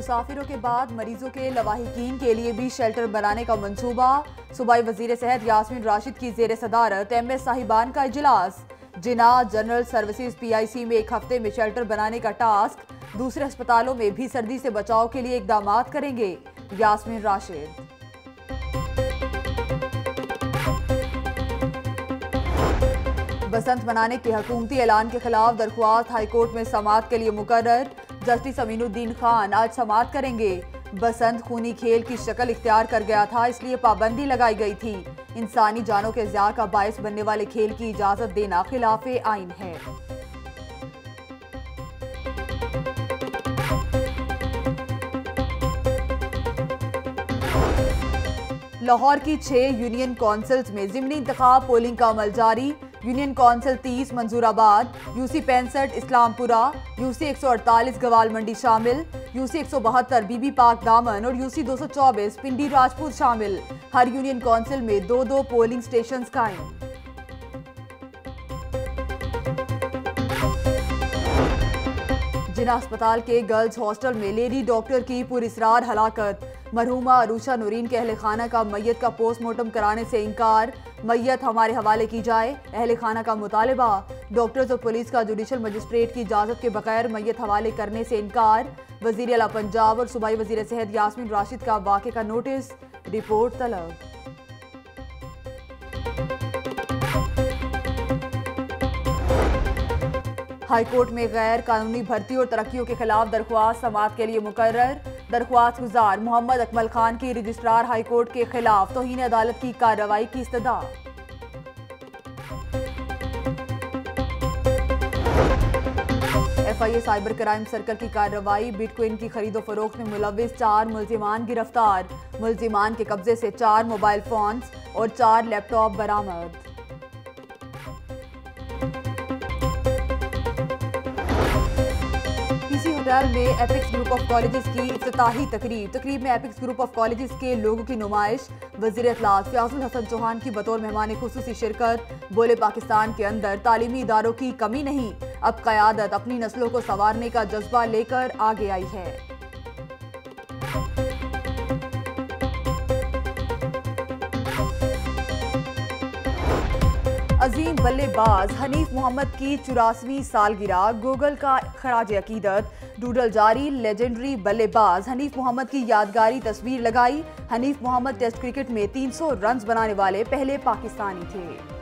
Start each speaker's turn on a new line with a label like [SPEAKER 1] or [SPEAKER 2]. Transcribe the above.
[SPEAKER 1] मुसाफिरों के बाद मरीजों के लवाहिकीन के लिए भी शेल्टर बनाने का मंसूबा। सूबाई वजीर सेहत यास्मीन राशिद की जेर सदारत MS साहिबान का इजलास। जिना जनरल सर्विसेज PIC में एक हफ्ते में शेल्टर बनाने का टास्क। दूसरे अस्पतालों में भी सर्दी से बचाव के लिए इकदाम करेंगे यास्मीन राशिद। बसंत मनाने के हुकूमती ऐलान के खिलाफ दरख्वास्त हाईकोर्ट में समाअत के लिए मुकर्रर। जस्टिस अमीनुद्दीन खान आज समाअत करेंगे। बसंत खूनी खेल की शक्ल इख्तियार कर गया था, इसलिए पाबंदी लगाई गई थी। इंसानी जानों के ज़िया का बायस बनने वाले खेल की इजाजत देना खिलाफे आइन है। लाहौर की 6 यूनियन कौंसिल्स में ज़िमनी इंतखाब पोलिंग का अमल जारी। Union council 30 Manzoorabad, UC 65 Islampura, UC 148 Gawal Mandi शामिल, UC 172 बीबी पाक दामन और UC 224 पिंडी राजपूत शामिल। हर यूनियन कौंसिल में 2-2 पोलिंग स्टेशन कायम। जिना अस्पताल के गर्ल्स हॉस्टल में लेडी डॉक्टर की पुरइसरार हलाकत। मरहूमा अरूशा नूरीन के अहले खाना का मैयत का पोस्टमार्टम कराने से इनकार। मैयत हमारे हवाले की जाए, अहले खाना का मुतालिबा। डॉक्टर्स और पुलिस का जुडिशल मजिस्ट्रेट की इजाजत के बगैर मैयत हवाले करने से इनकार। वजीर आला पंजाब और सूबाई वजीर सेहत यास्मीन राशिद का वाक़े का नोटिस, रिपोर्ट तलब। हाईकोर्ट में गैर कानूनी भर्ती और तरक्कियों के खिलाफ दरख्वास्त समाअत के लिए मुकर्रर। दरख्वास्त गुजार मोहम्मद अकमल खान की रजिस्ट्रार हाईकोर्ट के खिलाफ तौहीन अदालत की कार्रवाई की इस्तदा। FIA साइबर क्राइम सर्कल की कार्रवाई। बिटकॉइन की खरीदो फरोख्त में मुलविस 4 मुल्जिमान गिरफ्तार। मुल्जिमान के कब्जे से 4 मोबाइल फोन्स और 4 लैपटॉप बरामद। होटल में एपिक्स ग्रुप ऑफ कॉलेजेस की इफ्तिताही तकरीब में एपिक्स ग्रुप ऑफ कॉलेजेस के लोगों की नुमाइश। वज़ीर इत्तलात फ़याज़ुल हसन चौहान की बतौर मेहमान खुसूसी शिरकत। बोले पाकिस्तान के अंदर तालीमी इदारों की कमी नहीं, अब क़यादत अपनी नस्लों को संवारने का जज्बा लेकर आगे आई है। अजीम बल्लेबाज हनीफ मोहम्मद की 84वीं सालगिरह। गूगल का खराज अकीदत। डूडल जारी। लेजेंडरी बल्लेबाज हनीफ मोहम्मद की यादगारी तस्वीर लगाई। हनीफ मोहम्मद टेस्ट क्रिकेट में 300 रन बनाने वाले पहले पाकिस्तानी थे।